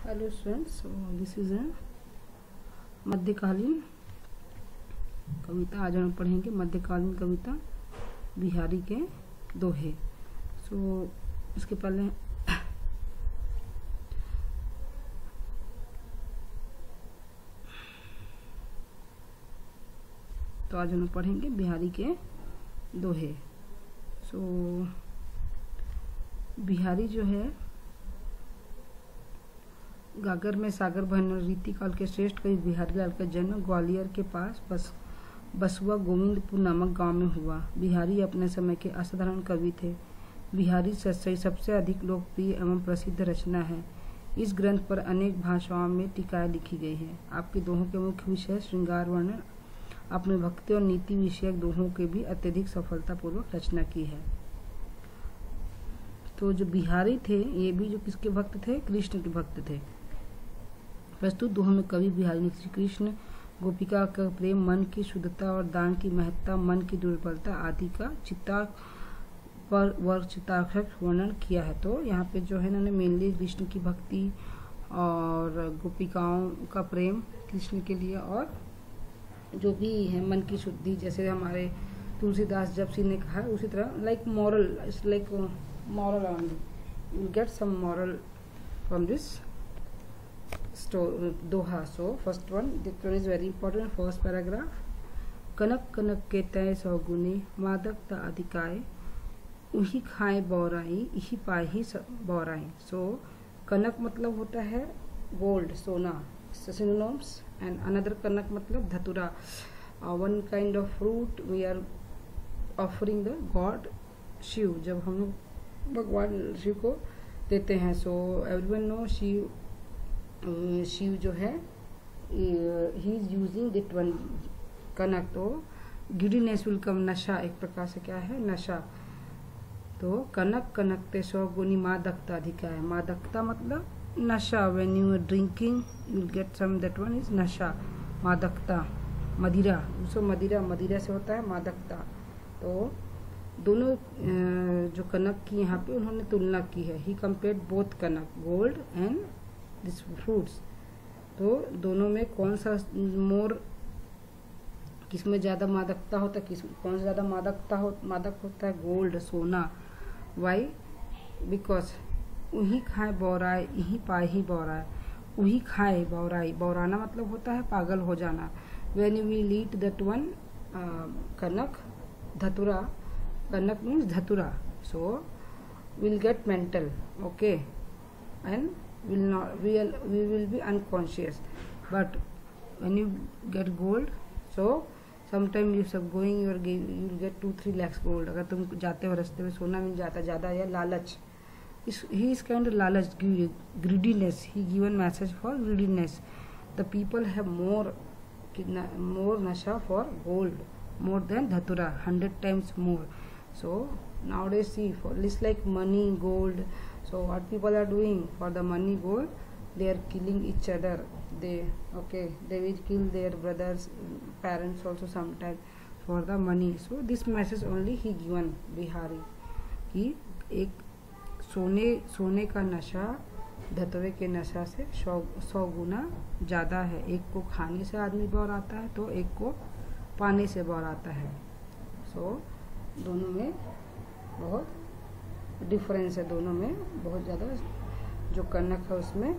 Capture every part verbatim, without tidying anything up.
Hello students, so this is a मध्यकालीन कविता। आज हम पढ़ेंगे मध्यकालीन कविता बिहारी के दोहे। सो so, इसके पहले तो आज हम पढ़ेंगे बिहारी के दोहे। सो so, बिहारी जो है गागर में सागर बहन रीतिकाल के श्रेष्ठ कवि बिहारी लाल का जन्म ग्वालियर के पास बस बसुआ गोविंदपुर नामक गांव में हुआ। बिहारी अपने समय के असाधारण कवि थे। बिहारी सत्सई सबसे अधिक लोकप्रिय एवं प्रसिद्ध रचना है। इस ग्रंथ पर अनेक भाषाओं में टीकाएं लिखी गई हैं। आपके दोहों के मुख्य विषय श्रृंगार वर्णन, अपने भक्ति और नीति विषयक दोहों के भी अत्यधिक सफलतापूर्वक रचना की है। तो जो बिहारी थे ये भी जो किसके भक्त थे? कृष्ण के भक्त थे। प्रस्तुत दोहों में कवि बिहारी ने श्री कृष्ण गोपिका का प्रेम, मन की शुद्धता और दान की महत्ता, मन की दुर्बलता आदि का चित्तार्थ पर वर्ग चित्तार्थ वर्णन किया है। तो यहाँ पे जो है इन्होंने मेनली कृष्ण की भक्ति और गोपिकाओं का प्रेम कृष्ण के लिए और जो भी है मन की शुद्धि, जैसे हमारे तुलसीदास जपसी ने कहा है उसी तरह like moral, it's like moral only, you get some moral from this doha. So first one, this one is very important. First paragraph, कनक कनक के तय सौ गुने, मादकता अधिकाय, उही खाए बौराई, इही पाए ही बौराई। सो कनक मतलब होता है गोल्ड, सोना, सिनोनिम्स, एंड अनदर कनक मतलब dhatura, one kind of fruit we are offering the god Shiva, जब हम लोग भगवान शिव को देते हैं। So everyone know Shiva Shiva जो है he is using that one kanak. तो गिडीनेस विल कम, नशा एक प्रकार से क्या है? नशा। तो कनक कनक ते सौ गुनी मादकता अधिका है। मादकता मतलब नशा, when you are drinking you will get some, that one is nasha, मादकता। मदिरा, सो मदिरा मदिरा से होता है मादकता। तो दोनों जो कनक की यहाँ पे उन्होंने तुलना की है। He compared both kanak, gold and this fruits. तो दोनों में कौन सा मोर, किसमें ज्यादा मादकता होता है, किस कौन सा ज्यादा मादकता हो मादक होता है? गोल्ड, सोना। वाई? बिकॉज उही खाए बौराए, इही पाए ही बौराए। उही खाए बौराई, बौराना मतलब होता है पागल हो जाना। When you will eat that one kanak, dhatura, kanak means dhatura, so will get mental, okay, and will not we will, we will be unconscious. But when you get gold, so sometime you सब going you you will get two three lakhs gold. अगर तुम जाते हो रास्ते में सोना मिल जाता ज़्यादा, या लालच, इस he is kind of लालच, greediness, he given message for greediness. The people have more more nasha for gold, more than dhatura, hundred times more. So nowadays see, for list like money, gold. So what people are doing for the money, gold, they are killing each other. They okay they will kill their brothers, parents also sometimes for the money. So this message only he given Bihari कि एक सोने सोने का नशा धतुरे के नशा से सौ सौ गुना ज़्यादा है। एक को खाने से आदमी बौर आता है तो एक को पाने से बौर आता है। सो so, दोनों में बहुत डिफरेंस है, दोनों में बहुत ज़्यादा। जो कनक है उसमें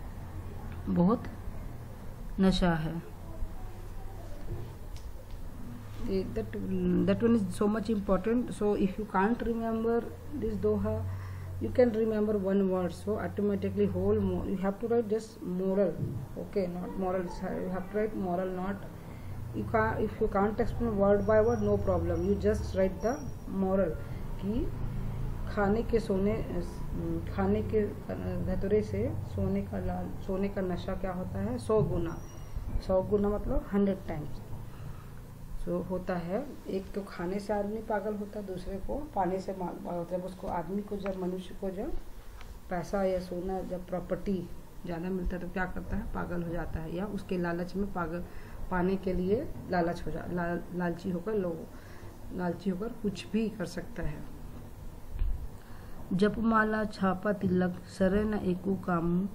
बहुत नशा है। that that one is so much important. So if you can't remember this doha, you can remember one word, so automatically whole mo you have to write just moral, okay, not moral, you have to write moral, not you can't, if you can't explain word by word, no problem, you just write the moral कि खाने के सोने खाने के धतुरे से सोने का लाल सोने का नशा क्या होता है? सौ गुना। सौ गुना मतलब हंड्रेड टाइम्स सो होता है। एक तो खाने से आदमी पागल होता है, दूसरे को पाने से पागल होता है। जब उसको आदमी को जब मनुष्य को जब पैसा या सोना, जब प्रॉपर्टी ज़्यादा मिलता है तो क्या करता है? पागल हो जाता है, या उसके लालच में पागल पाने के लिए लालच हो जा ला, लालची होकर लोग लालची होकर कुछ भी कर सकता है। जपमाला छापा तिलक, सरे न एकू कामू,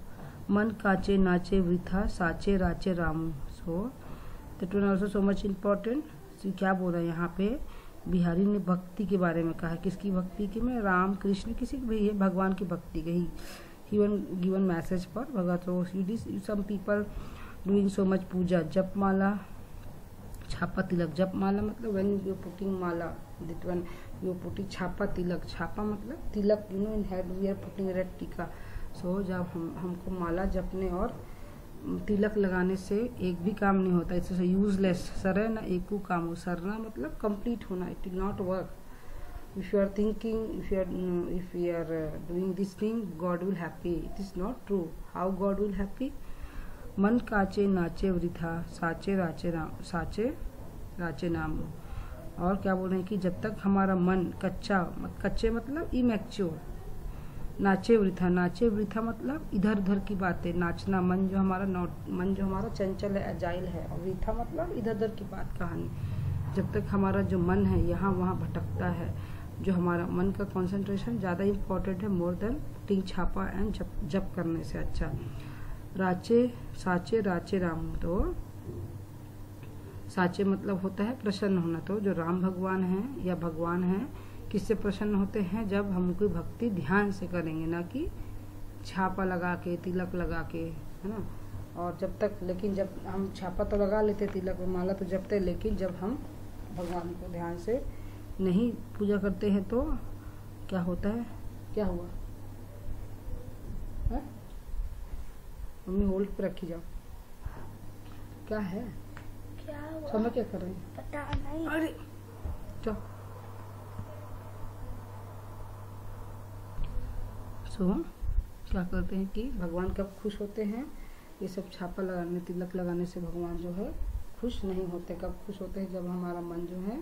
मन काचे नाचे वृथा साचे राचे रामू। So that one also so much important. क्या बोल रहा है यहाँ पे, बिहारी ने भक्ति के बारे में कहा। किसकी भक्ति की में? राम कृष्ण किसी भी है भगवान की भक्ति कही। Given given message for bhagat. So some people doing so much puja, japmala, chhapa tilak. जपमाला मतलब when you putting mala, that one you putting chhapa tilak. छापा मतलब तिलक, you know in head we are putting red tika. सो जब हम हमको माला जपने और तिलक लगाने से एक भी काम नहीं होता, इट्स यूजलेस। सरे ना एक काम हो, सरना मतलब कंप्लीट होना, it will not work. If you are thinking, if you are if you are doing this thing, God will happy, it is not true. How God will happy? मन काचे नाचे वृथा साचे राचे राम, साचे राचे नाम। और क्या बोल रहे हैं कि जब तक हमारा मन कच्चा, कच्चे मतलब इमैच्योर, नाचे वृथा, नाचे वृथा मतलब इधर उधर की बातें, नाचना। मन जो हमारा मन जो हमारा चंचल है, अजाइल है, और वृथा मतलब इधर उधर की बात, कहानी। जब तक हमारा जो मन है यहाँ वहाँ भटकता है, जो हमारा मन का कंसंट्रेशन ज़्यादा इम्पोर्टेंट है more than putting chhapa and जप जप करने से अच्छा। राचे साचे राचे राम। तो साचे मतलब होता है प्रसन्न होना। तो जो राम भगवान हैं या भगवान हैं, किससे प्रसन्न होते हैं? जब हम कोई भक्ति ध्यान से करेंगे, ना कि छापा लगा के, तिलक लगा के, है ना। और जब तक, लेकिन जब हम छापा तो लगा लेते, तिलक माला तो जपते, लेकिन जब हम भगवान को ध्यान से नहीं पूजा करते हैं तो क्या होता है? क्या हुआ है? मम्मी होल्ड पे रखी जाओ। क्या है? क्या हुआ? समय क्या कर रहे हैं? पता नहीं। अरे चलो। सो so, क्या करते हैं कि भगवान कब खुश होते हैं? ये सब छापा लगाने, तिलक लगाने से भगवान जो है खुश नहीं होते। कब खुश होते हैं? जब हमारा मन जो है,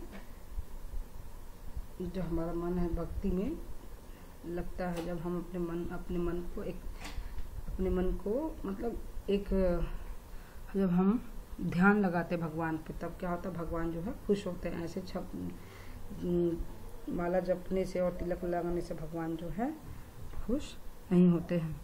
जो हमारा मन है भक्ति में लगता है। जब हम अपने मन अपने मन को एक अपने मन को मतलब एक जब हम ध्यान लगाते भगवान पे, तब क्या होता है? भगवान जो है खुश होते हैं। ऐसे छप माला जपने से और तिलक लगाने से भगवान जो है खुश नहीं होते हैं।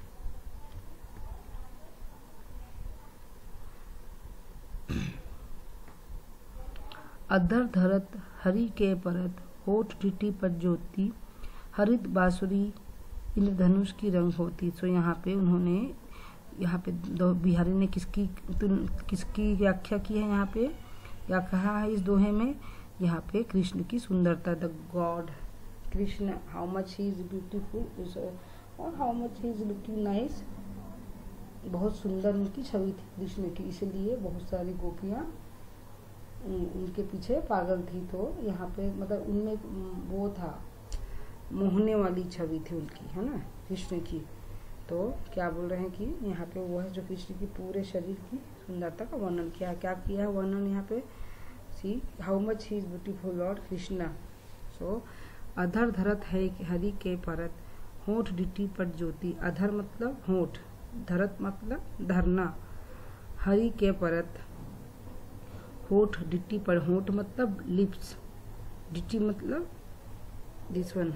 अधर धरत हरि के परत, होठ टिटी पर ज्योति, हरित बांसुरी इंद्रधनुष की रंग होती। सो यहाँ पे उन्होंने यहाँ पे दो बिहारी ने किसकी किसकी व्याख्या की है? यहाँ पे क्या कहा है इस दोहे में? यहाँ पे कृष्ण की सुंदरता, the god Krishna, how much he is beautiful और how much he is looking nice. बहुत सुंदर उनकी छवि थी कृष्ण की, इसलिए बहुत सारी गोपियाँ उनके पीछे पागल थी। तो यहाँ पे मतलब उनमें वो था, मोहने वाली छवि थी उनकी, है ना, कृष्ण की। तो क्या बोल रहे हैं कि यहाँ पे वो है जो कृष्ण की पूरे शरीर की सुंदरता का वर्णन किया। क्या किया है वर्णन यहाँ पे? See how much he is beautiful lord Krishna. So अधर धरत है हरि के परत, होठ डिटी पर ज्योति। अधर मतलब होठ, धरत मतलब धरना, हरि के परत, होठ डिटी पर, होठ मतलब लिप्स, डिटी मतलब दिस वन,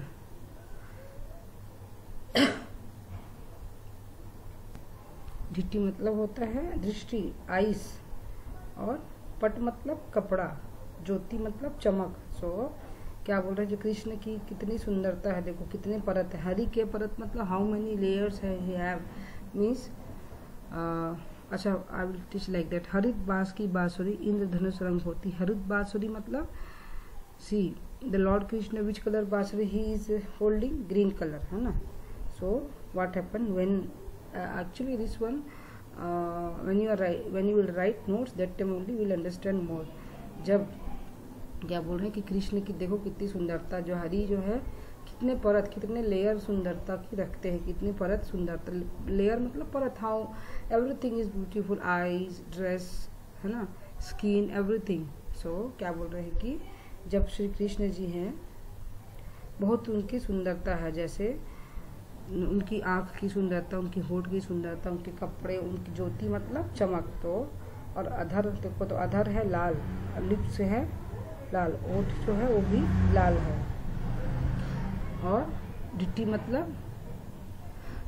डिटी मतलब होता है दृष्टि, आइस, और पट मतलब कपड़ा, ज्योति मतलब चमक। सो क्या बोल रहे हैं? जो कृष्ण की कितनी सुंदरता है, देखो कितने परत है। हरि के परत मतलब हाउ मेनी लेयर्स है ही हैव, मीन्स अच्छा I will teach like that. हरित बांस की बांसुरी इंद्रधनुष रंग होती। हरित बांसुरी मतलब see the lord Krishna which colour bansuri he is holding? Green colour, है ना। So what happen when actually this one when you are when you will write notes that time only will understand more. जब क्या बोल रहे हैं कि कृष्ण की देखो कितनी सुंदरता, जो हरि जो है कितने परत, कितने लेयर सुंदरता की रखते हैं, कितनी परत सुंदरता। लेयर मतलब परत, how everything is beautiful, eyes, dress, है ना, स्किन, एवरीथिंग। सो क्या बोल रहे हैं कि जब श्री कृष्ण जी हैं बहुत उनकी सुंदरता है, जैसे उनकी आँख की सुंदरता, उनकी होठ की सुंदरता, उनके कपड़े, उनकी ज्योति मतलब चमक। तो और अधर देखो, तो अधर है लाल, लिप्स है लाल, ओठ जो है वो भी लाल है, और डिट्टी मतलब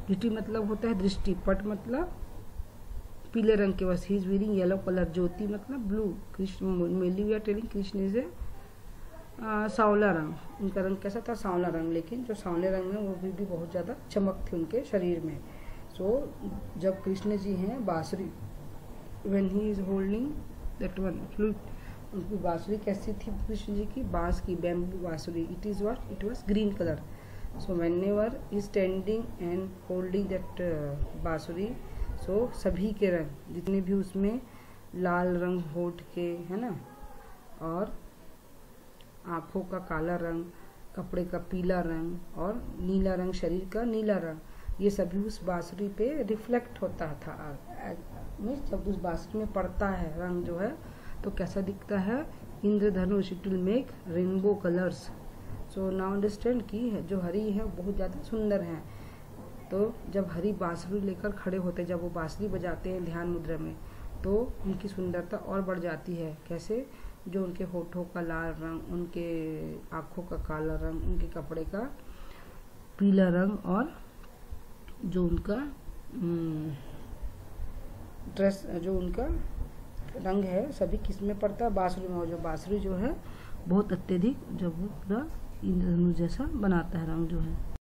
दृष्टि मतलब होता है दृष्टि, पट मतलब पीले रंग के वस्त्र, he is wearing yellow colour, ज्योति मतलब blue, Krishna mainly we are telling Krishna is a सांवला रंग, उनका रंग कैसा था सांवला रंग, लेकिन जो सांवले रंग है वो भी, भी बहुत ज़्यादा चमक थी उनके शरीर में। सो so, जब कृष्ण जी हैं बांसुरी, when he is holding that one flute, उनकी बांसुरी कैसी थी कृष्ण जी की, बांस की, bamboo bansuri, it is what, it was green colour. So whenever he standing and holding that bansuri, so सभी के रंग जितने भी उसमें लाल रंग होठ के है ना, और आँखों का काला रंग, कपड़े का पीला रंग और नीला रंग, शरीर का नीला रंग, ये सभी उस बांसुरी पे रिफ्लेक्ट होता था। मीन्स जब उस बांसुरी में पड़ता है रंग जो है तो कैसा दिखता है, इंद्रधनुष, it will make rainbow colours. So now understand की है जो हरि है बहुत ज़्यादा सुंदर है। तो जब हरि बांसुरी लेकर खड़े होते हैं, जब वो बांसुरी बजाते हैं ध्यान मुद्रा में, तो उनकी सुंदरता और बढ़ जाती है। कैसे, जो उनके होठों का लाल रंग, उनके आँखों का काला रंग, उनके कपड़े का पीला रंग, और जो उनका ड्रेस, जो उनका रंग है सभी किस में पड़ता है, बांसुरी में। और जो बांसुरी जो है बहुत अत्यधिक, जब वो पूरा इंद्रधनुष जैसा बनाता है रंग जो है।